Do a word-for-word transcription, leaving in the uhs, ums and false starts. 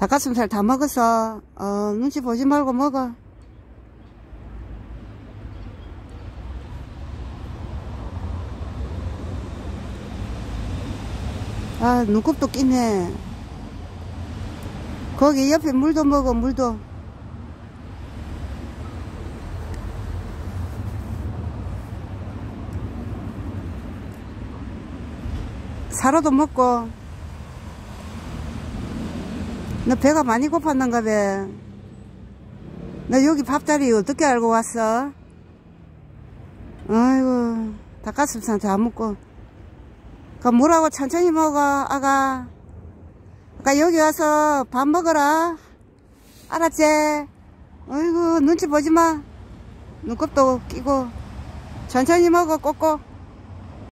닭가슴살 다 먹었어. 어, 눈치 보지 말고 먹어. 아, 눈곱도 끼네. 거기 옆에 물도 먹어, 물도. 사료도 먹고. 너 배가 많이 고팠는가 봐. 너 여기 밥자리 어떻게 알고 왔어? 아이고, 닭가슴살 다 먹고. 그 뭐라고 천천히 먹어, 아가. 아까 여기 와서 밥 먹어라. 알았지? 아이고, 눈치 보지 마. 눈곱도 끼고. 천천히 먹어, 꼭꼭.